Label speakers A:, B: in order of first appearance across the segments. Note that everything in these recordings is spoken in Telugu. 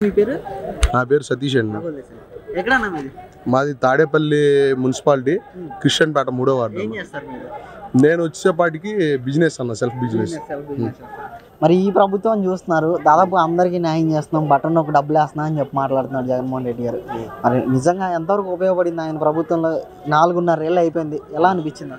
A: మీ పేరు?
B: నా పేరు సతీష్ అండి.
A: ఎక్కడన్నా మీది?
B: మాది తాడేపల్లి మున్సిపాలిటీ, క్రిస్టియన్పేట 3వ వార్డు.
A: ఏం చేస్తారు మీరు?
B: నేను వచ్చేపాటికి బిజినెస్ అన్న, సెల్ఫ్ బిజినెస్.
A: మరి ఈ ప్రభుత్వం చూస్తున్నారు, దాదాపు అందరికీ న్యాయం చేస్తున్నాం, బటన్ ఒక డబ్బులు వేస్తున్నాం అని చెప్పి మాట్లాడుతున్నాడు జగన్మోహన్ రెడ్డి గారు. మరి నిజంగా ఎంతవరకు ఉపయోగపడింది ఆయన ప్రభుత్వంలో? 4.5 ఏళ్ళు అయిపోయింది, ఎలా అనిపించింది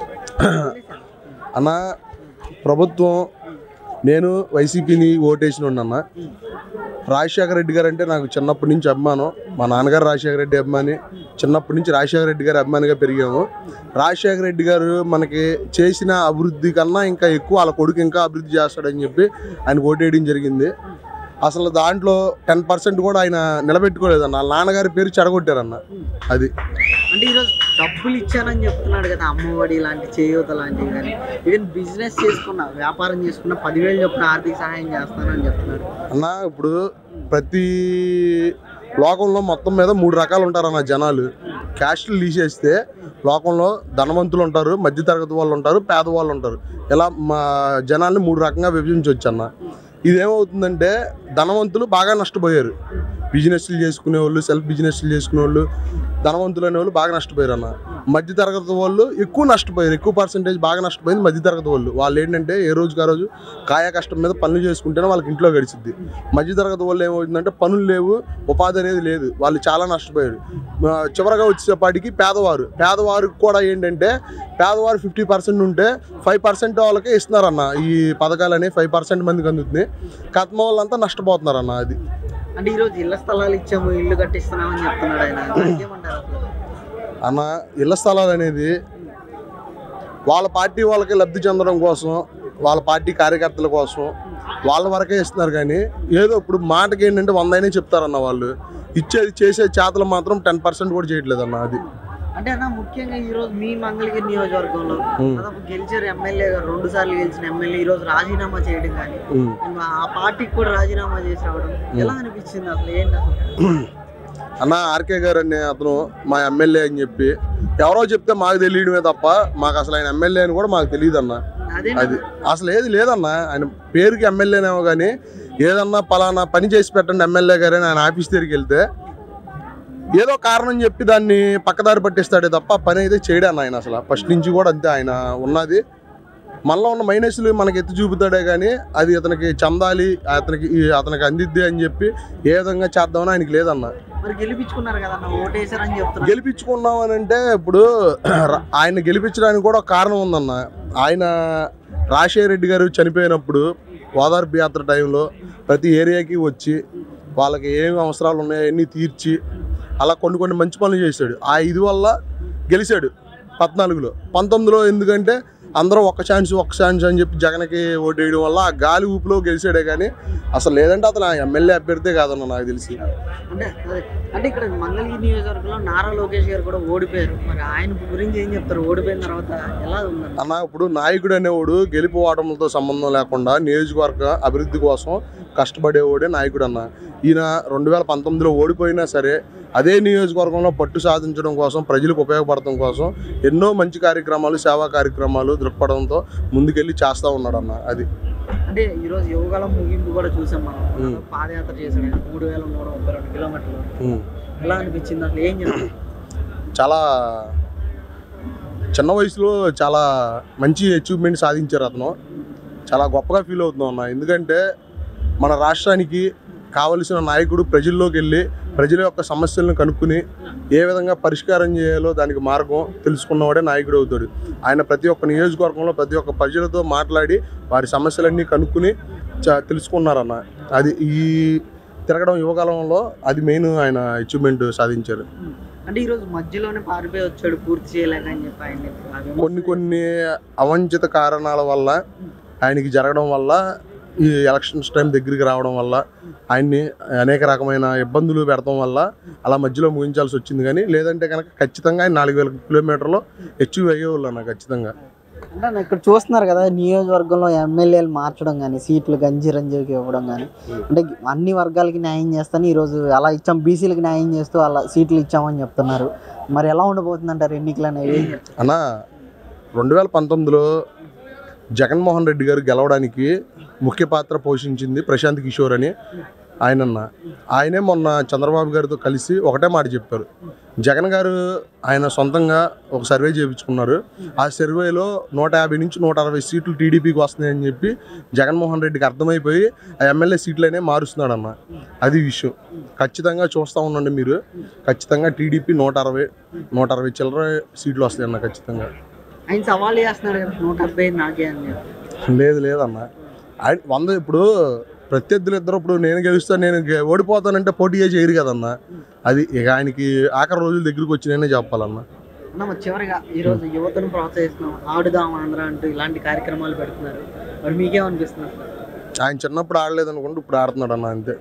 B: అన్న? ప్రభుత్వం నేను వైసీపీని ఓటేసిన అన్న. రాజశేఖర రెడ్డి గారు అంటే నాకు చిన్నప్పటి నుంచి అభిమానం. మా నాన్నగారు రాజశేఖర రెడ్డి అభిమాని. చిన్నప్పటి నుంచి రాజశేఖర రెడ్డి గారు అభిమానిగా పెరిగాము. రాజశేఖర రెడ్డి గారు మనకి చేసిన అభివృద్ధి కన్నా ఇంకా ఎక్కువ వాళ్ళ కొడుకు ఇంకా అభివృద్ధి చేస్తాడని చెప్పి ఆయన ఓటేయడం జరిగింది. అసలు దాంట్లో 10% కూడా ఆయన నిలబెట్టుకోలేదన్న. వాళ్ళ నాన్నగారి పేరు చెడగొట్టారన్న. అది
A: అంటే ఈరోజు డబ్బులు ఇచ్చానని చెప్తున్నాడు కదా, అమ్మఒడి లాంటి, చేయూత లాంటివి, కానీ ఈవెన్ బిజినెస్ చేసుకున్న, వ్యాపారం చేసుకున్న 10,000 చొప్పున ఆర్థిక సహాయం చేస్తానని చెప్తున్నాడు
B: అన్న. ఇప్పుడు ప్రతి లోకంలో మొత్తం మీద 3 రకాలు ఉంటారన్న జనాలు. క్యాస్టులు తీసేస్తే లోకంలో ధనవంతులు ఉంటారు, మధ్యతరగతి వాళ్ళు ఉంటారు, పేదవాళ్ళు ఉంటారు. ఇలా మా జనాల్ని 3 రకంగా విభజించవచ్చు అన్న. ఇదేమవుతుందంటే ధనవంతులు బాగా నష్టపోయారు. బిజినెస్లు చేసుకునే వాళ్ళు, సెల్ఫ్ బిజినెస్లు చేసుకునే వాళ్ళు, ధనవంతులు అనే వాళ్ళు బాగా నష్టపోయారు అన్న. మధ్యతరగతి వాళ్ళు ఎక్కువ నష్టపోయారు. ఎక్కువ పర్సెంటేజ్ బాగా నష్టపోయింది మధ్యతరగతి వాళ్ళు. వాళ్ళు ఏంటంటే ఏ రోజుకి ఆ రోజు కాయ కష్టం మీద పనులు చేసుకుంటేనే వాళ్ళకి ఇంట్లో గడిచిద్ది. మధ్యతరగతి వాళ్ళు ఏమవుతుందంటే పనులు లేవు, ఉపాధి అనేది లేదు, వాళ్ళు చాలా నష్టపోయారు. చివరగా వచ్చేపాటికి పేదవారికి కూడా ఏంటంటే పేదవారు 50% ఉంటే 5% వాళ్ళకే ఇస్తున్నారన్న. ఈ పథకాలు అనేవి 5% మందికి అందుతుంది. కథమ వాళ్ళంతా నష్టపోతున్నారన్న. అది
A: అంటే ఈరోజు ఇళ్ల స్థలాలు ఇచ్చాము, ఇల్లు కట్టిస్తున్నామని చెప్తున్నాడు ఆయన.
B: అన్న, ఇళ్ల స్థలాలు అనేది వాళ్ళ పార్టీ వాళ్ళకి లబ్ధి చెందడం కోసం, వాళ్ళ పార్టీ కార్యకర్తల కోసం వాళ్ళ వరకే ఇస్తున్నారు. కానీ ఏదో ఇప్పుడు మాటకి ఏంటంటే 100 అయినా చెప్తారన్న. వాళ్ళు ఇచ్చేది చేసే చేతలు మాత్రం 10% కూడా చేయట్లేదన్న. అది
A: అంటే అన్న, ముఖ్యంగా ఈరోజు మీ మంగళగిరి నియోజకవర్గంలో దాదాపు గెలిచారు ఎమ్మెల్యే గారు, 2 సార్లు గెలిచిన ఎమ్మెల్యే ఈరోజు రాజీనామా చేయడం, కానీ ఆ పార్టీకి కూడా రాజీనామా చేసి రావడం ఎలా అనిపించింది అసలు? ఏంటి
B: అన్న? ఆర్కే గారు అనే అతను మా ఎమ్మెల్యే అని చెప్పి ఎవరో చెప్తే మాకు తెలియడమే తప్ప మాకు అసలు ఆయన ఎమ్మెల్యే అని కూడా మాకు తెలియదు అన్న. అది అసలు ఏది లేదన్న. ఆయన పేరుకి ఎమ్మెల్యేనేమో కానీ ఏదన్నా పలానా పని చేసి పెట్టండి ఎమ్మెల్యే గారు అని ఆయన ఆఫీస్ దగ్గరికి వెళ్తే ఏదో కారణం చెప్పి దాన్ని పక్కదారి పట్టిస్తాడే తప్ప పని అయితే చేయడాను ఆయన. అసలు ఫస్ట్ నుంచి కూడా అంతే. ఆయన ఉన్నది మనలో ఉన్న మైనస్లు మనకి ఎత్తి చూపుతాడే కానీ అది అతనికి చెందాలి, అతనికి అందిద్ది అని చెప్పి ఏ విధంగా చేద్దామని ఆయనకి లేదన్న. గెలిపించుకున్నాం అని అంటే ఇప్పుడు ఆయన గెలిపించడానికి కూడా ఒక కారణం ఉందన్న. ఆయన రాజశేఖర రెడ్డి గారు చనిపోయినప్పుడు ఓదార్పు యాత్ర టైంలో ప్రతి ఏరియాకి వచ్చి వాళ్ళకి ఏమి అవసరాలు ఉన్నాయో అన్నీ తీర్చి అలా కొన్ని మంచి పనులు చేశాడు. ఆ ఇది వల్ల గెలిచాడు 14లో. 19లో ఎందుకంటే అందరూ ఒక్క ఛాన్స్ అని చెప్పి జగన్కి ఓటేయడం వల్ల ఆ గాలి ఊపిలో గెలిచాడే కానీ అసలు లేదంటే అతను ఎమ్మెల్యే అభ్యర్థే కాదన్న నాకు తెలిసి.
A: అంటే ఇక్కడ మంగళగిరి నియోజకవర్గంలో నారా లోకేష్ గారు కూడా ఓడిపోయారు. మరి ఆయన గురించి ఏం చెప్తారు? ఓడిపోయిన తర్వాత ఎలా ఉంది
B: అన్న? ఇప్పుడు నాయకుడు అనేవాడు గెలుపు ఓటములతో సంబంధం లేకుండా నియోజకవర్గ అభివృద్ధి కోసం కష్టపడేవాడే నాయకుడు అన్న. ఈయన 2019లో ఓడిపోయినా సరే అదే నియోజకవర్గంలో పట్టు సాధించడం కోసం, ప్రజలకు ఉపయోగపడటం కోసం ఎన్నో మంచి కార్యక్రమాలు, సేవా కార్యక్రమాలు దృక్పథంతో ముందుకెళ్ళి చేస్తూ ఉన్నాడు అన్న. అది
A: అంటే ఈరోజు యువకాలం ముగింపు కూడా చూసాం మనం. పాదయాత్ర చేశాడు 3,132 కిలోమీటర్లు. ఎలా అనిపించింది అసలు? ఏం చెప్తారు?
B: చాలా చిన్న వయసులో చాలా మంచి అచీవ్మెంట్ సాధించారు అతను. చాలా గొప్పగా ఫీల్ అవుతున్నాం అన్న. ఎందుకంటే మన రాష్ట్రానికి కావలసిన నాయకుడు ప్రజల్లోకి వెళ్ళి ప్రజల యొక్క సమస్యలను కనుక్కుని ఏ విధంగా పరిష్కారం చేయాలో దానికి మార్గం తెలుసుకున్నవాడే నాయకుడు అవుతాడు. ఆయన ప్రతి ఒక్క నియోజకవర్గంలో ప్రతి ఒక్క ప్రజలతో మాట్లాడి వారి సమస్యలన్నీ కనుక్కుని తెలుసుకున్నారన్న. అది ఈ తిరగడం యువకాలంలో అది మెయిన్ ఆయన అచీవ్మెంట్ సాధించారు.
A: అంటే ఈరోజు మధ్యలోనే పారిపోయి వచ్చాడు, పూర్తి చేయలేదని చెప్పి ఆయన
B: కొన్ని అవంచిత కారణాల వల్ల ఆయనకి జరగడం వల్ల, ఈ ఎలక్షన్స్ టైం దగ్గరికి రావడం వల్ల ఆయన్ని అనేక రకమైన ఇబ్బందులు పెడతాం వల్ల అలా మధ్యలో ముగించాల్సి వచ్చింది. కానీ లేదంటే కనుక ఖచ్చితంగా ఆయన 4,000 కిలోమీటర్లు అచీవ్ అయ్యేవాళ్ళు అన్న ఖచ్చితంగా.
A: అంటే ఇక్కడ చూస్తున్నారు కదా, నియోజకవర్గంలో ఎమ్మెల్యేలు మార్చడం కానీ, సీట్లు గంజిరంజీకి ఇవ్వడం కానీ, అంటే అన్ని వర్గాలకి న్యాయం చేస్తాను ఈరోజు అలా ఇచ్చాం, బీసీలకు న్యాయం చేస్తూ అలా సీట్లు ఇచ్చామని చెప్తున్నారు. మరి ఎలా ఉండబోతుంది అంటారు ఎన్నికలు అనేవి?
B: అన్న, 2019లో జగన్మోహన్ రెడ్డి గారు గెలవడానికి ముఖ్య పాత్ర పోషించింది ప్రశాంత్ కిషోర్ అని. ఆయనే మొన్న చంద్రబాబు గారితో కలిసి ఒకటే మాట చెప్పారు. జగన్ గారు ఆయన సొంతంగా ఒక సర్వే చేయించుకున్నారు. ఆ సర్వేలో 150 నుంచి 160 సీట్లు టీడీపీకి వస్తున్నాయని చెప్పి జగన్మోహన్ రెడ్డికి అర్థమైపోయి ఆ ఎమ్మెల్యే సీట్లనే మారుస్తున్నాడన్న. అది విషయం. ఖచ్చితంగా చూస్తూ ఉండండి మీరు. ఖచ్చితంగా టీడీపీ 160 చిల్లర సీట్లు వస్తాయన్న ఖచ్చితంగా.
A: ఆయన సవాల్ చేస్తున్నాడు కదా 170 నాకే అని.
B: లేదన్న, ఆయన 100 ఇప్పుడు ప్రత్యర్థులు ఇద్దరు ఇప్పుడు నేను గెలుస్తాను నేను ఓడిపోతానంటే పోటీ చేయరు కదన్న. అది ఇక ఆయనకి ఆఖరి రోజుల దగ్గరికి వచ్చినాయనే చెప్పాలన్న.
A: చివరిగా ఈరోజు యువతను ప్రోత్సహిస్తున్నాం, ఆడుదాం ఆంధ్ర అంటూ ఇలాంటి కార్యక్రమాలు పెడుతున్నారు. మరి మీకేమనిపిస్తుంది?
B: ఆయన చిన్నప్పుడు ఆడలేదు అనుకుంటే ఇప్పుడు ఆడుతున్నాడు అన్న, అంతే.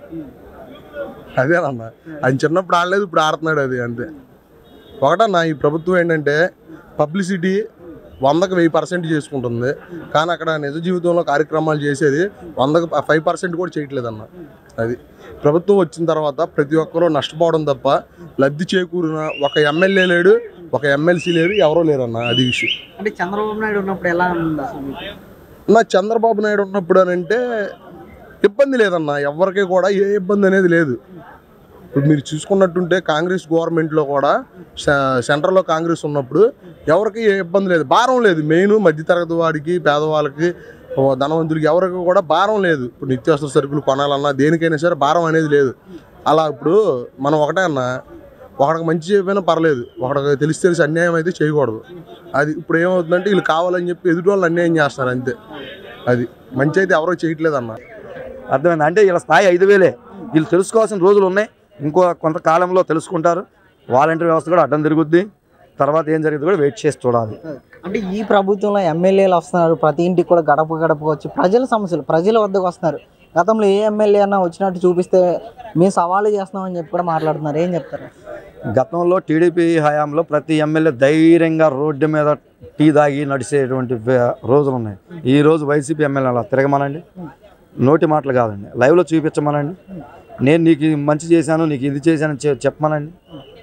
B: అదేనన్న, ఆయన చిన్నప్పుడు ఆడలేదు ఇప్పుడు ఆడుతున్నాడు, అది అంతే. ఒకటన్నా ఈ ప్రభుత్వం ఏంటంటే పబ్లిసిటీ 100కి 1000% చేసుకుంటుంది. కానీ అక్కడ నిజ జీవితంలో కార్యక్రమాలు చేసేది 100కి 5% కూడా చేయట్లేదన్న. అది ప్రభుత్వం వచ్చిన తర్వాత ప్రతి ఒక్కరూ నష్టపోవడం తప్ప లబ్ధి చేకూరిన ఒక ఎమ్మెల్యే లేడు, ఒక ఎమ్మెల్సీ లేరు, ఎవరో లేరన్న. అది విషయం.
A: అంటే చంద్రబాబు నాయుడు ఉన్నప్పుడు ఎలా ఉంది అసలు?
B: చంద్రబాబు నాయుడు ఉన్నప్పుడు అని అంటే ఇబ్బంది లేదన్న, ఎవరికి కూడా ఏ ఇబ్బంది అనేది లేదు. ఇప్పుడు మీరు చూసుకున్నట్టుంటే కాంగ్రెస్ గవర్నమెంట్లో కూడా సెంట్రల్లో కాంగ్రెస్ ఉన్నప్పుడు ఎవరికి ఏ ఇబ్బంది లేదు, భారం లేదు. మెయిన్ మధ్యతరగతి వాడికి, పేదవాళ్ళకి, ధనవంతులకి ఎవరికి కూడా భారం లేదు. ఇప్పుడు నిత్యావసర సరుకులు కొనాలన్నా దేనికైనా సరే భారం అనేది లేదు. అలా ఇప్పుడు మనం ఒకటే అన్న, ఒకడికి మంచి చేయకపోయినా పర్లేదు, ఒకడికి తెలిసి అన్యాయం అయితే చేయకూడదు. అది ఇప్పుడు ఏమవుతుందంటే వీళ్ళు కావాలని చెప్పి ఎదుటి వాళ్ళు అన్యాయం చేస్తారు, అంతే. అది మంచి అయితే ఎవరో చేయట్లేదన్న.
C: అర్థమైంది. అంటే వీళ్ళ స్థాయి 5000. వీళ్ళు తెలుసుకోవాల్సిన రోజులు ఉన్నాయి. ఇంకో కొంతకాలంలో తెలుసుకుంటారు. వాలంటీర్ వ్యవస్థ కూడా అడ్డం తిరుగుద్ది. తర్వాత ఏం జరిగింది కూడా వెయిట్ చేసి చూడాలి.
A: అంటే ఈ ప్రభుత్వంలో ఎమ్మెల్యేలు వస్తున్నారు, ప్రతి ఇంటికి కూడా గడప గడప వచ్చి ప్రజల సమస్యలు ప్రజల వద్దకు వస్తున్నారు. గతంలో ఏ ఎమ్మెల్యే అన్నా వచ్చినట్టు చూపిస్తే మేము సవాళ్ళు చేస్తున్నామని చెప్పి కూడా మాట్లాడుతున్నారు. ఏం చెప్తారు?
C: గతంలో టీడీపీ హయాంలో ప్రతి ఎమ్మెల్యే ధైర్యంగా రోడ్డు మీద టీ దాగి నడిచేటువంటి రోజులు ఉన్నాయి. ఈరోజు వైసీపీ ఎమ్మెల్యే అలా తిరగమనండి, నోటి మాటలు కాదండి, లైవ్లో చూపించమనండి. నేను నీకు మంచి చేశాను, నీకు ఇది చేశాను చెప్పమనండి.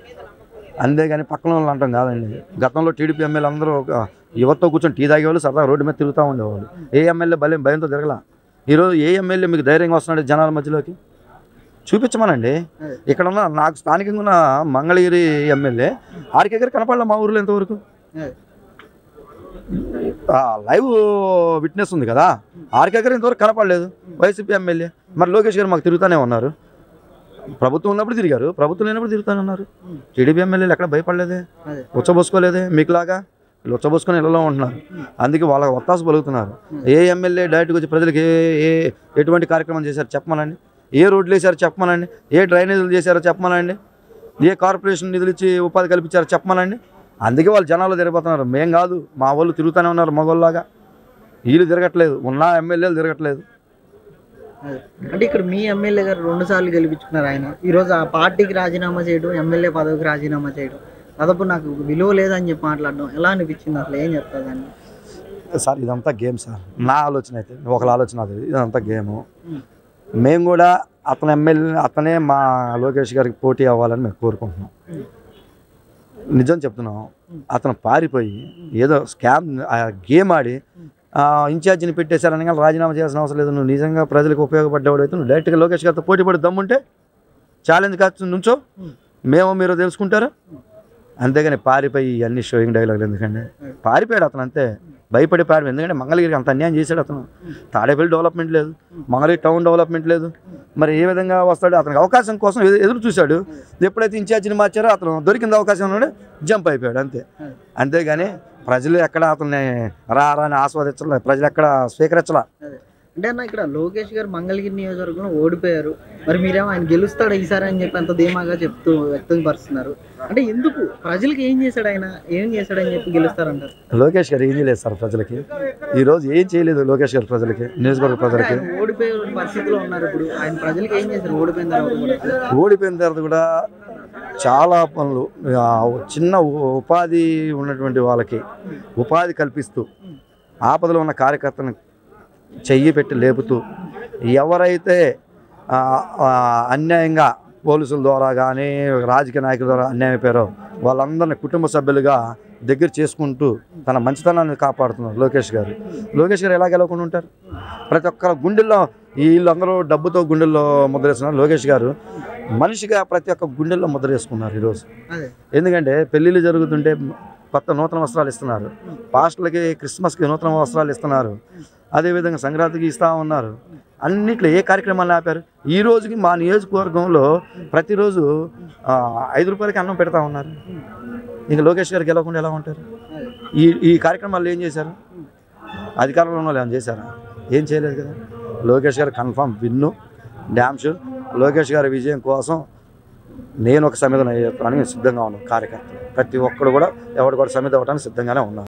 C: అంతేగాని పక్కన వాళ్ళు అంటాం కాదండి. గతంలో టీడీపీ ఎమ్మెల్యే అందరూ యువతతో కూర్చొని టీ తాగేవాళ్ళు, సరదాగా రోడ్డు మీద తిరుగుతూ ఉండేవాళ్ళు. ఏ ఎమ్మెల్యే భయంతో తిరగల. ఈరోజు ఏ ఎమ్మెల్యే మీకు ధైర్యంగా వస్తున్నాడు జనాల మధ్యలోకి చూపించమనండి. ఇక్కడ ఉన్న నాకు స్థానికంగా ఉన్న మంగళగిరి ఎమ్మెల్యే ఆర్కే గారు కనపడలే మా ఊర్లో ఇంతవరకు. లైవ్ విట్నెస్ ఉంది కదా, ఆర్కే గారు ఇంతవరకు కనపడలేదు. వైసీపీ ఎమ్మెల్యే మరి లోకేష్ గారు మాకు తిరుగుతూనే ఉన్నారు. ప్రభుత్వం ఉన్నప్పుడు తిరిగారు, ప్రభుత్వం లేనప్పుడు తిరుగుతూనే ఉన్నారు. టీడీపీ ఎమ్మెల్యేలు ఎక్కడ భయపడలేదే, ఉచ్చబోసుకోలేదే. మీకులాగా ఉచ్చబోసుకొని ఇళ్ళలో ఉంటున్నారు. అందుకే వాళ్ళ ఒత్తాసు పలుకుతున్నారు. ఏ ఎమ్మెల్యే డైరెక్ట్గా వచ్చి ప్రజలకు ఎటువంటి కార్యక్రమం చేశారు చెప్పమనండి, ఏ రోడ్లు వేసారో చెప్పమనండి, ఏ డ్రైనేజీలు చేశారో చెప్పమనండి, ఏ కార్పొరేషన్ నిధులు ఇచ్చి ఉపాధి కల్పించారో చెప్పమనండి. అందుకే వాళ్ళు జనాలు తిరిగిపోతున్నారు. మేం కాదు, మా వాళ్ళు తిరుగుతూనే ఉన్నారు మగోళ్ళలాగా. వీళ్ళు తిరగట్లేదు, ఉన్న ఎమ్మెల్యేలు తిరగట్లేదు.
A: అంటే ఇక్కడ మీ ఎమ్మెల్యే గారు 2 సార్లు గెలిపించుకున్నారు. ఆయన ఈరోజు ఆ పార్టీకి రాజీనామా చేయడం, ఎమ్మెల్యే పదవికి రాజీనామా చేయడం, దాదాపు నాకు విలువ లేదని చెప్పి మాట్లాడడం ఎలా అనిపించింది? అసలు ఏం చెప్తారు దాన్ని?
C: సార్ ఇదంతా గేమ్ సార్. నా ఆలోచన అయితే, ఒకళ్ళ ఆలోచన అది, ఇదంతా గేము. మేము కూడా అతనే మా లోకేష్ గారికి పోటీ అవ్వాలని మేము కోరుకుంటున్నాం. నిజం చెప్తున్నాం. అతను పారిపోయి ఏదో స్కామ్ గేమ్ ఆడి ఇన్ఛార్జిని పెట్టేశారని రాజీనామా చేయాల్సిన అవసరం లేదు. నువ్వు నిజంగా ప్రజలకు ఉపయోగపడ్డవాడు అయితే నువ్వు డైరెక్ట్గా లోకేష్ గారితో పోటీ పడి దమ్ముంటే ఛాలెంజ్ కాదు నుంచో, మేము మీరు తెలుసుకుంటారు. అంతేగాని పారిపోయి అన్ని షోయింగ్ డైలాగులు ఎందుకండి? పారిపోయాడు అతను, అంతే. భయపడి పారిపోయి. ఎందుకంటే మంగళగిరికి అంత అన్యాయం చేశాడు అతను. తాడేపల్లి డెవలప్మెంట్ లేదు, మంగళగిరి టౌన్ డెవలప్మెంట్ లేదు. మరి ఏ విధంగా వస్తాడు? అతనికి అవకాశం కోసం ఎదురు చూశాడు. ఎప్పుడైతే ఇన్ఛార్జిని మార్చారో అతను దొరికింది అవకాశం ఉన్నాడు, జంప్ అయిపోయాడు, అంతే. అంతేగాని ప్రజలు ఎక్కడ అతన్ని రాని ఆస్వాదించలే, ప్రజలు ఎక్కడ స్వీకరించలా.
A: అంటే అన్న ఇక్కడ లోకేష్ గారు మంగళగిరి నియోజకవర్గంలో ఓడిపోయారు, మరి మీరేమో ఆయన గెలుస్తాడు ఈసారి అని చెప్పి అంత ధీమాగా వ్యక్తపరుస్తున్నారు. అంటే ఎందుకు? ప్రజలకి ఏం చేశాడు ఆయన, ఏం చేశాడని చెప్పి గెలుస్తారంటారు?
C: లోకేష్ గారు ఏం చేయలేదు సార్ ప్రజలకి. ఈరోజు ఏం చేయలేదు లోకేష్ గారు ప్రజలకి, నియోజకవర్గ ప్రజలకి.
A: ఓడిపోయే పరిస్థితిలో ఉన్నారు ఇప్పుడు ఆయన. ప్రజలకి ఏం చేశారు
C: ఓడిపోయిన తర్వాత కూడా? చాలా పనులు, చిన్న ఉపాధి ఉన్నటువంటి వాళ్ళకి ఉపాధి కల్పిస్తూ, ఆపదలో ఉన్న కార్యకర్తను చెయ్యి పెట్టి లేపుతూ, ఎవరైతే అన్యాయంగా పోలీసుల ద్వారా కానీ రాజకీయ నాయకుల ద్వారా అన్యాయం అయిపోయారో వాళ్ళందరినీ కుటుంబ సభ్యులుగా దగ్గర చేసుకుంటూ తన మంచితనాన్ని కాపాడుతున్నారు లోకేష్ గారు. లోకేష్ గారు ఎలా గెలవకుండా ఉంటారు? ప్రతి ఒక్క గుండెల్లో వీళ్ళందరూ డబ్బుతో గుండెల్లో ముద్ర వేస్తున్నారు. లోకేష్ గారు మనిషిగా ప్రతి ఒక్క గుండెల్లో ముద్ర వేసుకున్నారు ఈరోజు. ఎందుకంటే పెళ్ళిళ్ళు జరుగుతుంటే కొత్త నూతన వస్త్రాలు ఇస్తున్నారు, పాస్టర్లకి క్రిస్మస్కి నూతన వస్త్రాలు ఇస్తున్నారు, అదేవిధంగా సంక్రాంతికి ఇస్తూ ఉన్నారు. అన్నిట్లో ఏ కార్యక్రమాలు ఆపారు? ఈ రోజుకి మా నియోజకవర్గంలో ప్రతిరోజు 5 రూపాయలకి అన్నం పెడతా ఉన్నారు. ఇంకా లోకేష్ గారికి గెలవకుండా ఎలా ఉంటారు? ఈ కార్యక్రమాలు ఏం చేశారు? అధికారంలో ఉన్న వాళ్ళు ఏమైనా చేశారా? ఏం చేయలేదు కదా. లోకేష్ గారు confirm win, damn sure. Lokesh గారి విజయం కోసం నేను ఒక సమిధన చెప్పడానికి సిద్ధంగా ఉన్నాను. కార్యకర్తలు ప్రతి ఒక్కరు కూడా ఎవరు కూడా సమిధ అవ్వడానికి సిద్ధంగానే ఉన్నారు.